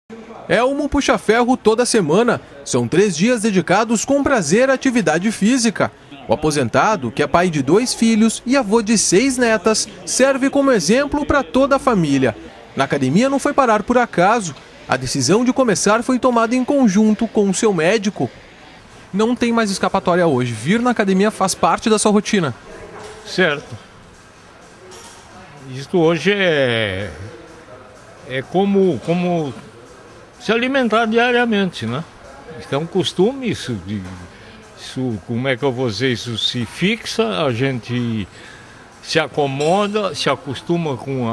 Elmo puxa ferro toda semana. São 3 dias dedicados com prazer à atividade física. O aposentado, que é pai de 2 filhos e avô de 6 netas, serve como exemplo para toda a família. Na academia não foi parar por acaso. A decisão de começar foi tomada em conjunto com o seu médico. Não tem mais escapatória hoje. Vir na academia faz parte da sua rotina. Certo. Isto hoje é como se alimentar diariamente, né? Então, um costume, isso, como é que eu vou dizer, isso se fixa, a gente se acomoda, se acostuma com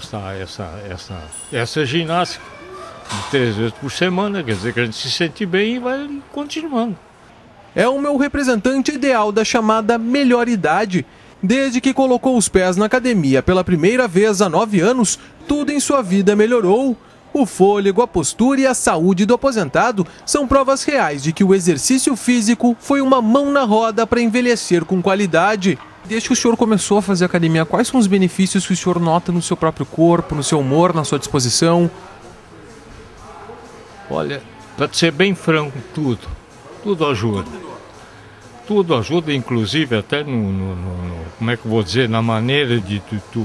essa ginástica 3 vezes por semana, quer dizer que a gente se sente bem e vai continuando. É o meu representante ideal da chamada melhor idade. Desde que colocou os pés na academia pela primeira vez há 9 anos, tudo em sua vida melhorou. O fôlego, a postura e a saúde do aposentado são provas reais de que o exercício físico foi uma mão na roda para envelhecer com qualidade. Desde que o senhor começou a fazer academia, quais são os benefícios que o senhor nota no seu próprio corpo, no seu humor, na sua disposição? Olha, para ser bem franco, tudo ajuda. Tudo ajuda, inclusive até como é que eu vou dizer, na maneira de tu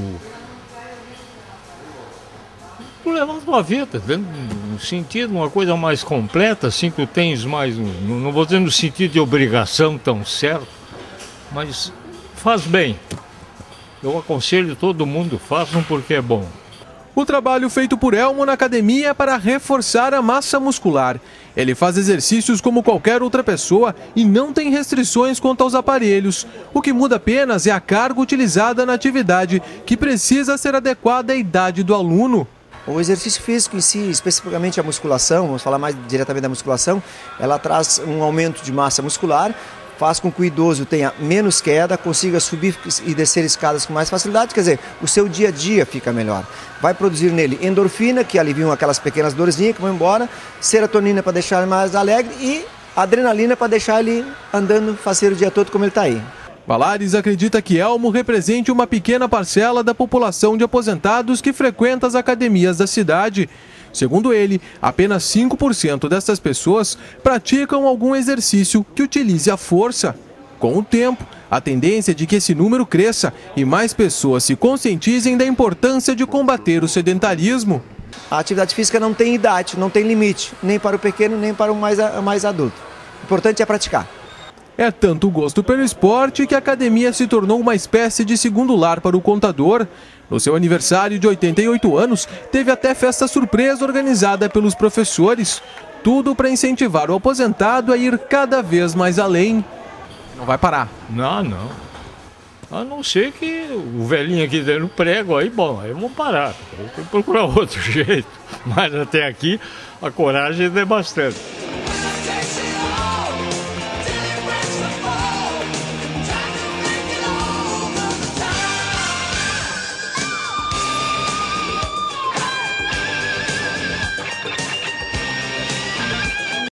levar a tua vida, no sentido, uma coisa mais completa, assim, tu tens mais, não vou dizer no sentido de obrigação tão certo, mas faz bem. Eu aconselho todo mundo, façam porque é bom. O trabalho feito por Elmo na academia é para reforçar a massa muscular. Ele faz exercícios como qualquer outra pessoa e não tem restrições quanto aos aparelhos. O que muda apenas é a carga utilizada na atividade, que precisa ser adequada à idade do aluno. O exercício físico em si, especificamente a musculação, vamos falar mais diretamente da musculação, ela traz um aumento de massa muscular, faz com que o idoso tenha menos queda, consiga subir e descer escadas com mais facilidade, quer dizer, o seu dia a dia fica melhor. Vai produzir nele endorfina, que aliviam aquelas pequenas dorzinhas que vão embora, serotonina para deixar ele mais alegre e adrenalina para deixar ele andando faceiro o dia todo como ele está aí. Valares acredita que Elmo represente uma pequena parcela da população de aposentados que frequenta as academias da cidade. Segundo ele, apenas 5% dessas pessoas praticam algum exercício que utilize a força. Com o tempo, a tendência é de que esse número cresça e mais pessoas se conscientizem da importância de combater o sedentarismo. A atividade física não tem idade, não tem limite, nem para o pequeno, nem para o mais adulto. O importante é praticar. É tanto o gosto pelo esporte que a academia se tornou uma espécie de segundo lar para o contador. No seu aniversário de 88 anos, teve até festa surpresa organizada pelos professores. Tudo para incentivar o aposentado a ir cada vez mais além. Não vai parar? Não. A não ser que o velhinho aqui dando prego, aí bom, aí eu vou parar. Eu tenho que procurar outro jeito. Mas até aqui a coragem é bastante.